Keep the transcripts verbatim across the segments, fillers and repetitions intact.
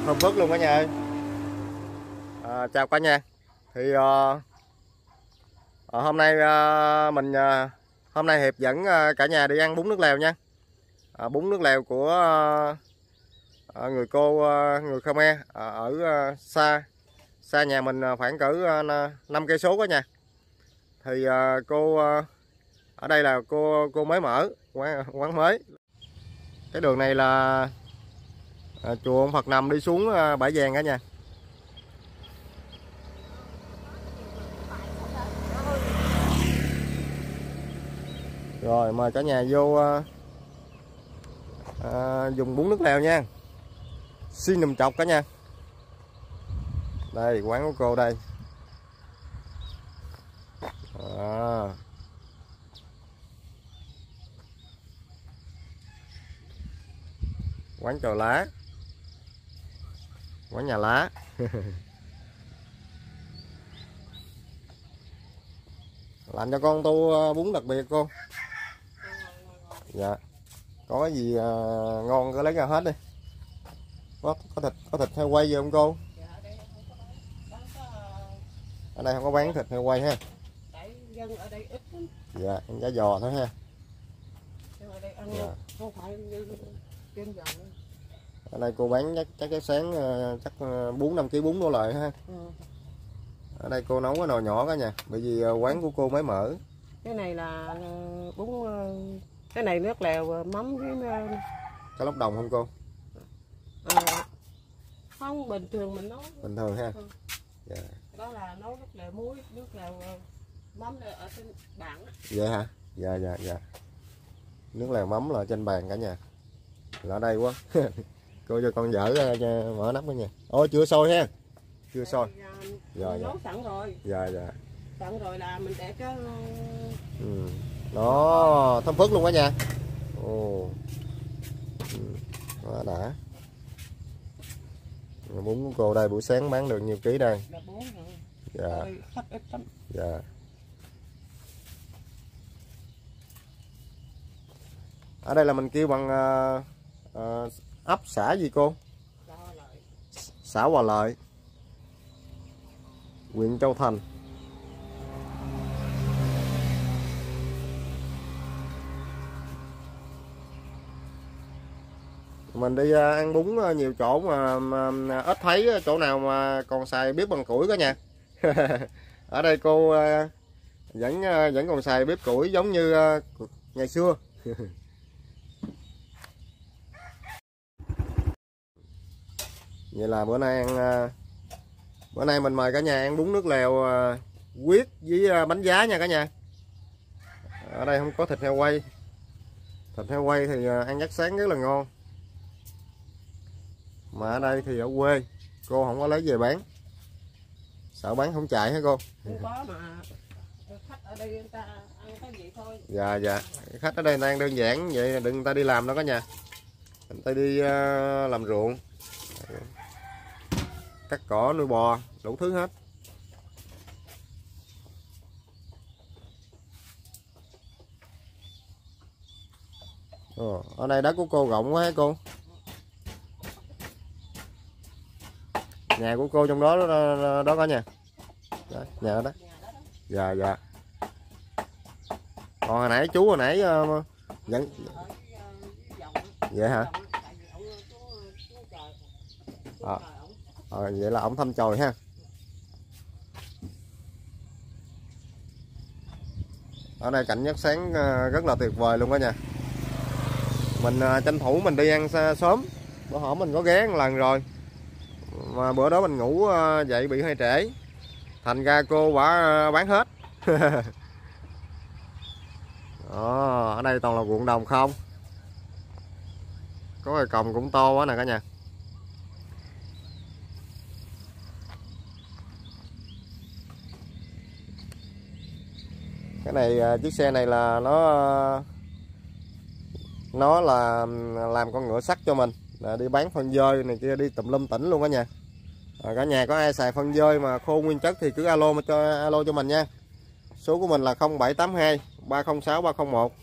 Thơm phức luôn cả nhà ơi. À, chào cả nhà. Thì uh, uh, hôm nay uh, mình uh, hôm nay Hiệp dẫn uh, cả nhà đi ăn bún nước lèo nha. Uh, bún nước lèo của uh, uh, người cô uh, người Khmer uh, ở uh, xa xa nhà mình khoảng cỡ uh, năm cây số cả nhà. Thì uh, cô uh, ở đây là cô cô mới mở quán quán mới. Cái đường này là uh, chùa ông Phật Nằm đi xuống uh, Bãi Vàng cả nhà. Rồi mời cả nhà vô à, à, dùng bún nước lèo nha. Xin nùm chọc cả nhà. Đây quán của cô đây. À. Quán chò lá. Quán nhà lá. Làm cho con tô bún đặc biệt cô. Dạ. Có cái gì à, ngon cứ lấy ra hết đi. Có, có thịt có thịt heo quay gì không cô? Ở đây không có bán thịt heo quay ha. Dân ở đây ít lắm. Dạ, ăn giá giò thôi ha. Ở đây ăn Dạ. không phải như trên giò. Ở đây cô bán chắc chắc cái sáng chắc bốn năm ký bún đổ lại ha. Ừ. Ở đây cô nấu cái nồi nhỏ cả nhà, bởi vì quán của cô mới mở. Cái này là bún, cái này nước lèo mắm với Cá lóc đồng không cô? À, không, bình thường mình nấu bình thường ha. Ừ. Dạ. Đó là nấu nước lèo muối, nước lèo mắm ở trên bảng. Vậy hả? Dạ dạ dạ. Nước lèo mắm là trên bàn cả nhà. Là ở đây quá. Cô cho con dở ra cho mở nắp đó nha. Ôi chưa sôi ha. Chưa sôi. Dạ, dạ. Nấu sẵn rồi. Dạ dạ. Sẵn rồi là mình để cái ừ. Đó, thơm phức luôn cả nhà. Ồ. Ừ. Đó đã. Bún của cô đây buổi sáng bán được nhiêu ký đây? Là bốn rồi. Dạ. Khách ít lắm. Dạ. Ở đây là mình kêu bằng uh, uh, ấp xã gì cô? Xã Hòa Lợi, huyện Châu Thành. Mình đi uh, ăn bún uh, nhiều chỗ mà, mà ít thấy chỗ nào mà còn xài bếp bằng củi cả nhà. Ở đây cô uh, vẫn uh, vẫn còn xài bếp củi giống như uh, ngày xưa. Vậy là bữa nay ăn bữa nay mình mời cả nhà ăn bún nước lèo huyết với bánh giá nha cả nhà. Ở đây không có thịt heo quay. Thịt heo quay thì ăn chắc sáng rất là ngon. Mà ở đây thì ở quê cô không có lấy về bán. Sợ bán không chạy hả cô? Không có mà khách ở đây người ta ăn cái gì thôi. Dạ dạ. Khách ở đây đang đơn giản vậy đừng người ta đi làm đâu cả nhà. Người ta đi uh, làm ruộng. Cắt cỏ nuôi bò đủ thứ hết. Ồ, ở đây đất của cô rộng quá hả cô? Nhà của cô trong đó đó, đó cả nhà. Đó, nhà đó. Dạ dạ. Còn hồi nãy chú hồi nãy uh, dẫn vậy hả? À. À, vậy là ổng thăm chòi ha. Ở đây cảnh nhất sáng rất là tuyệt vời luôn đó nha. Mình tranh thủ mình đi ăn sớm. Bữa hổm mình có ghé một lần rồi mà bữa đó mình ngủ dậy bị hơi trễ, thành ra cô bả bán hết. Đó, ở đây toàn là ruộng đồng không. Có cái còng cũng to quá nè cả nhà. Cái này chiếc xe này là nó nó là làm con ngựa sắt cho mình là đi bán phân dơi này kia, đi tùm lum tỉnh luôn cả nhà. À, cả nhà có ai xài phân dơi mà khô nguyên chất thì cứ alo mà cho alo cho mình nha. Số của mình là không bảy tám hai ba không sáu ba không một.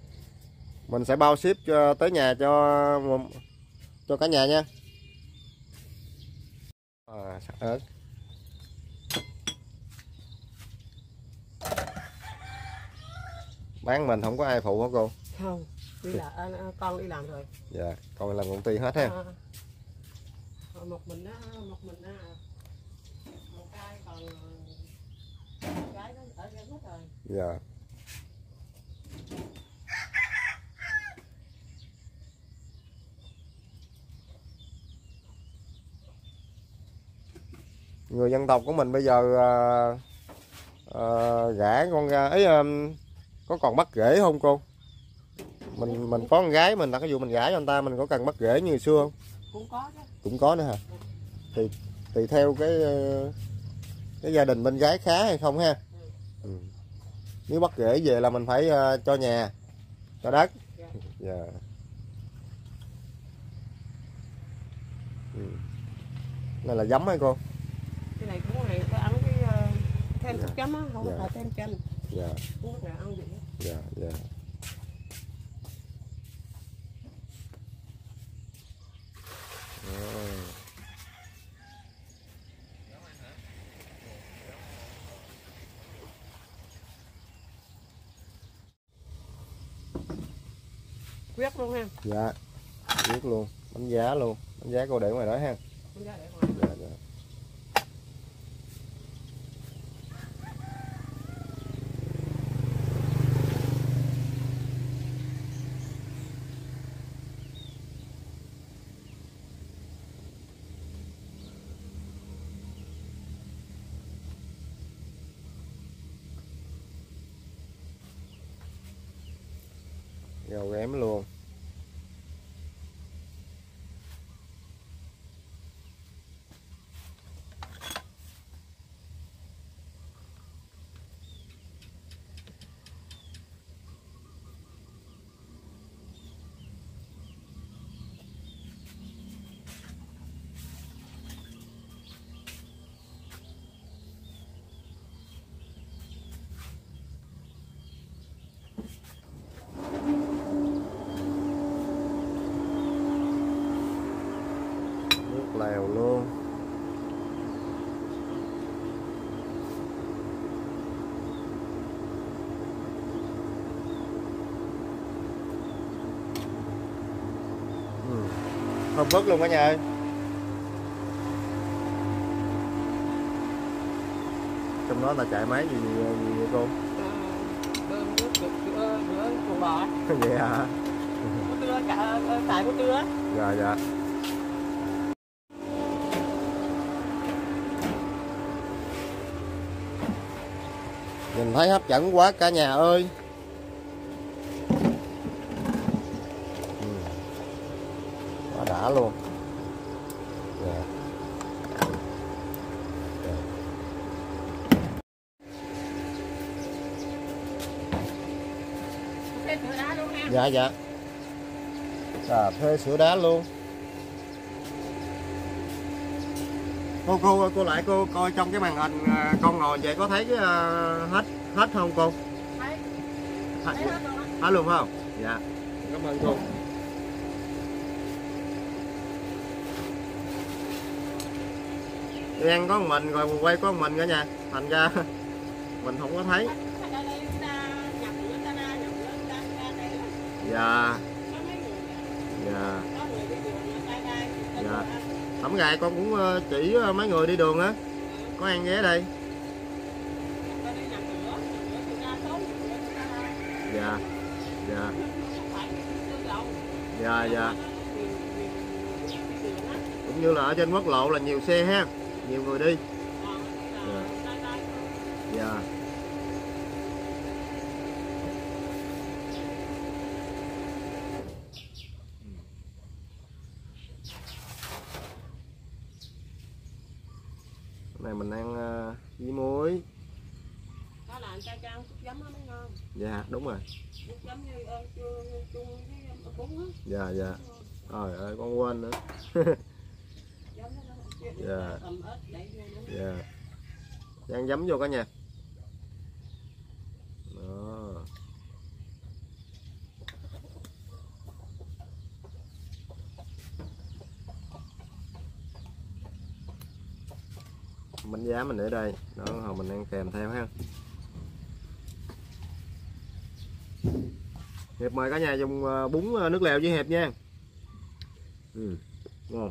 Mình sẽ bao ship cho tới nhà cho cho cả nhà nha. à, sắc ớt. Bán mình không có ai phụ hả cô? Không, đi là à, con đi làm rồi. Dạ, con làm công ty hết ha. À, một mình đó, một mình đó. Một cái còn cái đó ở đây hết rồi. Dạ. Người dân tộc của mình bây giờ à, à, gả con ra ấy à, có còn bắt rễ không cô? Mình mình có con gái mình đặt cái vụ mình gả cho anh ta mình có cần bắt rễ như xưa không? Cũng có chứ. Cũng có nữa hả? Thì tùy theo cái cái gia đình bên gái khá hay không ha. Ừ. Nếu bắt rễ về là mình phải uh, cho nhà, cho đất. Dạ. Yeah. Ừ. Này là giấm hay cô? Cái này cũng này có ăn cái uh, thêm Dạ. chút chấm á, không Dạ. phải thêm chanh. Dạ. Cũng là ăn gì. Dạ, dạ. Quyết luôn ha. Dạ, biết luôn, bánh giá luôn, bánh giá cô để ngoài đó ha. Bánh giá để ngoài. Dạ, dạ. Gầu ghém luôn. Nước lèo luôn. Ừ. Không vớt luôn cả nhà ơi. Trong đó là chạy máy gì gì, gì vậy cô? Bơm nước được chữa chữa chuồng bò. Vậy hả? Có tưa cả tại có tưa. Dạ dạ. Nhìn thấy hấp dẫn quá cả nhà ơi. Ừ. Quá đã luôn. Dạ. Thêm sữa đá luôn ha. Dạ dạ. Cà phê sữa đá luôn. Cô cô cô lại cô coi trong cái màn hình con ngồi vậy có thấy cái uh, hết hết không cô? Thấy. Hết, Thấy hết luôn á. hết luôn phải không? Dạ. Cảm ơn cô. Đi ăn có một mình rồi quay có một mình cả nhà. Thành ra mình không có thấy. Dạ. Dạ. Dạ. Tấm gài con cũng chỉ mấy người đi đường á. Có ăn ghé đây. Dạ. Dạ. Dạ dạ. Cũng như là ở trên quốc lộ là nhiều xe ha, nhiều người đi. Dạ. Dạ. Này mình ăn uh, với muối. Đó là anh cha cho ăn chút giấm nó mới ngon. Dạ đúng rồi. Chút giấm như ơn chung với bún á. Dạ dạ. Trời ơi con quên nữa. Dạ. Dạ. Ăn giấm vô cả nhà. Đó. bánh giá mình để đây đó, hồi mình ăn kèm theo ha. Hiệp mời cả nhà dùng bún nước lèo với Hiệp nha. Ừ, ngon.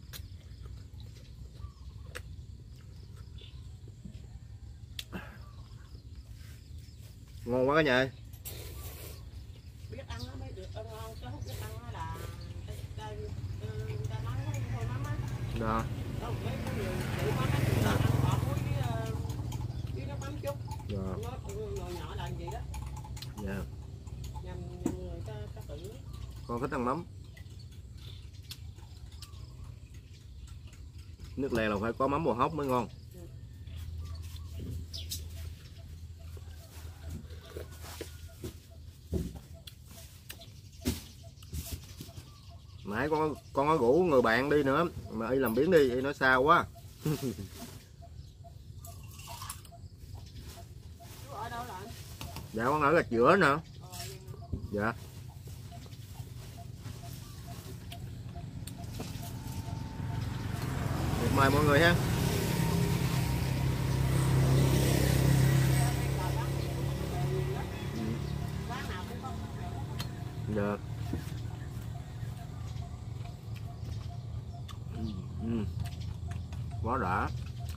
Ngon quá cả nhà. Biết ăn nó mới được ăn ngon, chứ không biết ăn nó là đây người ta nói thôi mắm á. Đó. Đâu mấy cái người tự mắm á, người ta ăn bỏ muối với với nước mắm chút. Đó. Nó nhỏ nhỏ là gì đó. Dạ. Nhằm nhằm người ta ta tự. Con thích ăn mắm. Nước lèo là phải có mắm bò hóc mới ngon. Nãy con con có rủ người bạn đi nữa mà y làm biến đi, y nói sao quá. Chú ở đâu rồi? Dạ con ở gạch giữa nè. Ờ, Dạ. Được, mời mọi người ha. Được. Ừ. Quá đã.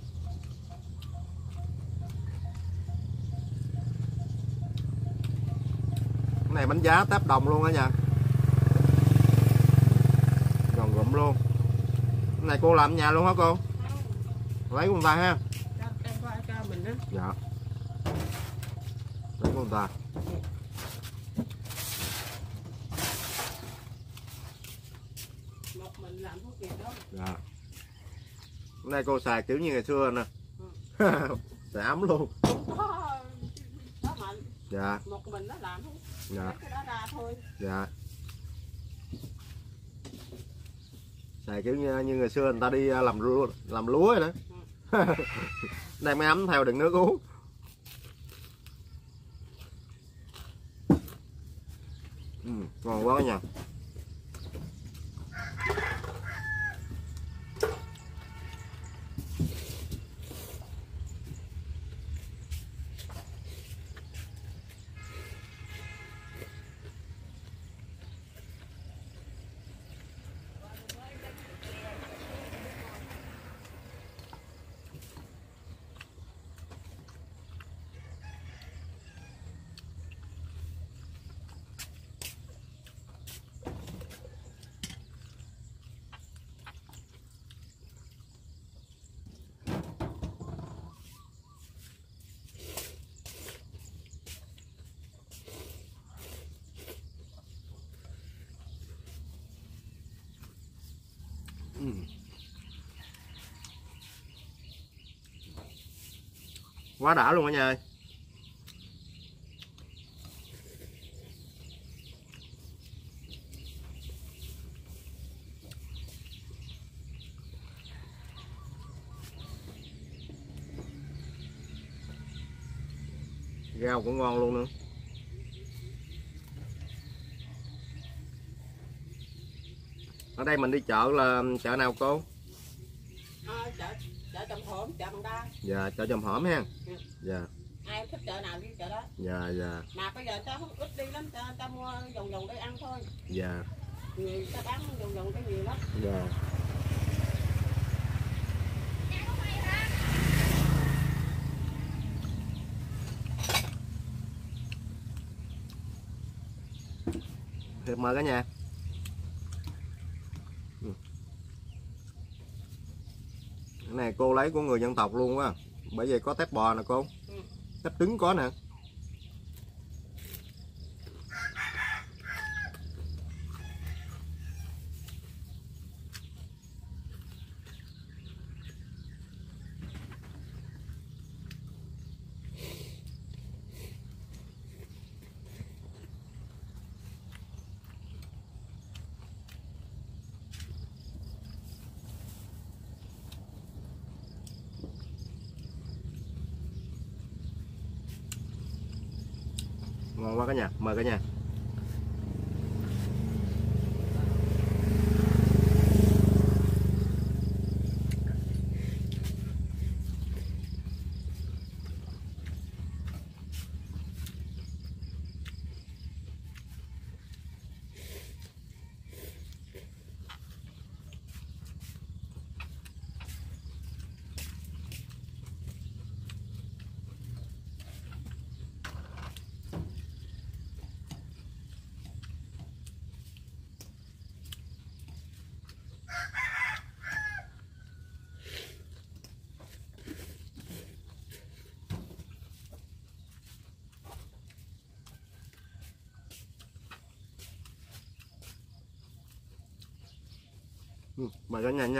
Cái này bánh giá táp đồng luôn á nha. Giòn gụm luôn. Cái này cô làm ở nhà luôn hả cô? Lấy của người ta ha. Dạ. Lấy của người ta. một mình làm thuốc gì đó. Dạ. Hôm nay cô xài kiểu như ngày xưa nè. Ừ. Xài ấm luôn. Đó, đó mạnh. Dạ. Một mình nó làm thôi. Dạ. Cái đó ra thôi. Dạ. Xài kiểu như, như ngày xưa người ta đi làm lúa, làm lúa rồi đó. Ừ. Đây mới ấm theo đựng nước uống. Ừ, ngon quá nha. Ừ. Quá đã luôn cả nhà ơi. Rau cũng ngon luôn nữa. Ở đây mình đi chợ là chợ nào cô? À, chợ chợ Trầm Hổm, chợ Bằng Đa. Dạ, chợ Trầm Hổm ha. Ừ. Dạ. Ai thích chợ nào đi chợ đó. Dạ dạ. Mà bây giờ ta không ít đi lắm, ta, ta mua vòng vòng để ăn thôi. Dạ. Người ta bán vòng vòng cái nhiều lắm. Dạ. Hiệp mời cả nhà. Ừ. Cái này cô lấy của người dân tộc luôn quá. Bởi vì có tép bò nè cô. Ừ. Tép trứng có nè. Ngon quá cả nhà, mời cả nhà. Ừ, mời cả nhà nha.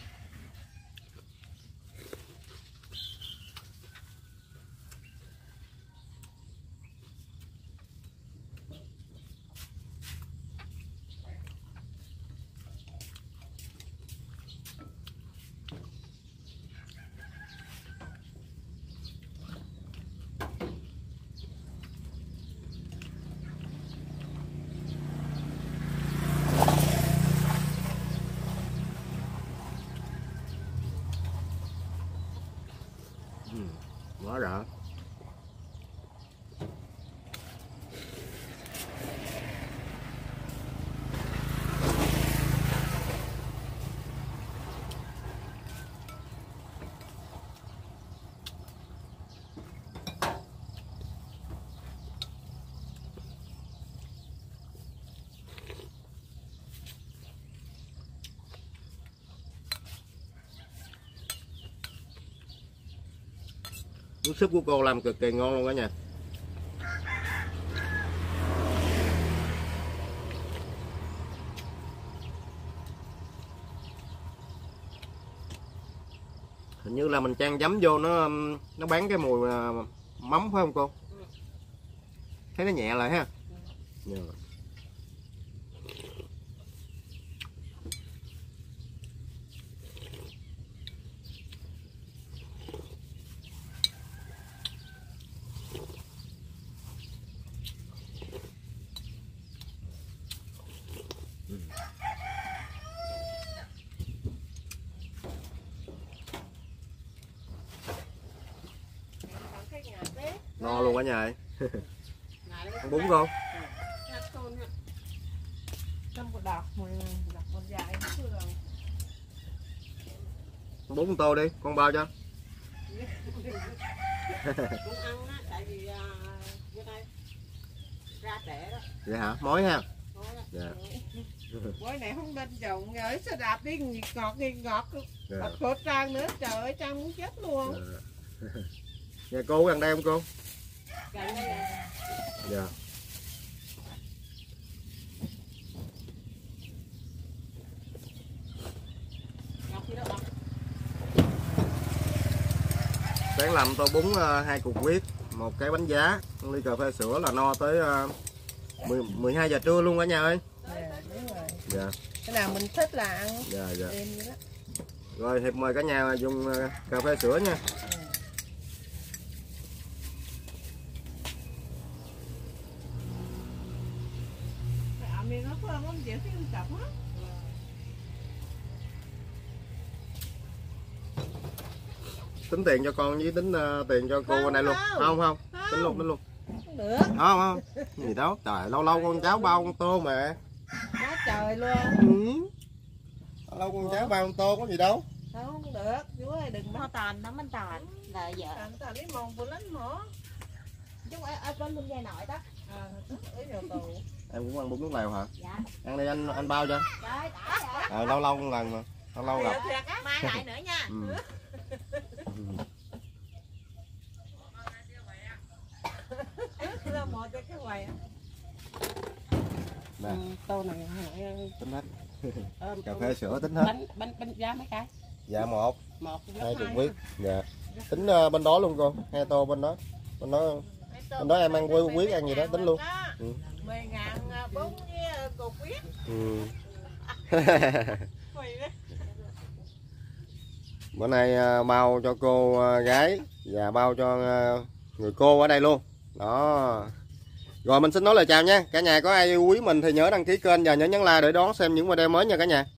Ừ, quá đã. Nước súp của cô làm cực kỳ ngon luôn đó nha. Hình như là mình chan giấm vô nó nó bán cái mùi mắm phải không cô? Thấy nó nhẹ lại ha. Yeah. No luôn cả nhà ơi. Ăn bún không? Trong một đọc một đọc một dài Ăn bún một tô đi, con bao cho. cũng ăn á, tại vì bữa nay ra trẻ đó. Vậy hả? Mối ha. Dạ. Mối này không bên chồng rồi sao đạp đi ngọt ngọt ngọt Dạ. bật khổ trang nữa, trời ơi Trang muốn chết luôn. Dạ. Nhà cô gần đây không cô? Gần đây nè. Dạ. Sáng làm tô bún hai cục huyết, một cái bánh giá, một ly cà phê sữa là no tới uh, mười hai giờ trưa luôn cả nhà ơi. Dạ, đúng rồi. Dạ. Cái nào mình thích là ăn. Dạ dạ. Em vậy đó. Rồi Hiệp mời cả nhà dùng uh, cà phê sữa nha. Ừ. À, mình nó không không chịu cái chọc á. Tính tiền cho con với tính uh, tiền cho cô Không, bên đây luôn. không. Không không, Không. tính luôn tính luôn. Không được. Không không. Gì đó, trời lâu lâu con cháu bao con tô mà. Quá trời luôn. Ừ. Lâu lâu con cháu bao con tô có gì đâu. Không được, chú ơi đừng Nó bắt. toàn nó mình toàn là vợ Tàn tàn cái mòn vừa lắm hả? chúng ở ở bên bên nhà nội đó. À, ở nhà tù. Em cũng ăn bún nước lèo hả? Dạ. Ăn đi anh anh bao cho. Trời đã vậy. Ờ, lâu lâu một lần mà. Lâu lâu gặp. Thiệt á. Mai lại nữa nha. Ừ. Là một cái cái quầy á. Nè, Tô này hỏi tính hết. ờ, Cà phê sữa tính hết. bánh bánh bánh giá mấy cái? Dạ một, Một hai chục huyết. Dạ. Tính uh, bên đó luôn cô, hai tô bên đó. Bên đó bên đó em ăn quê huyết ăn gì đó tính luôn. Ừ. mười ngàn bốn với cục huyết. Ừ. Quỳ đó. Bữa nay uh, bao cho cô uh, gái và bao cho uh, người cô ở đây luôn. Đó. Rồi mình xin nói lời chào nha. Cả nhà có ai yêu quý mình thì nhớ đăng ký kênh và nhớ nhấn like để đón xem những video mới nha cả nhà.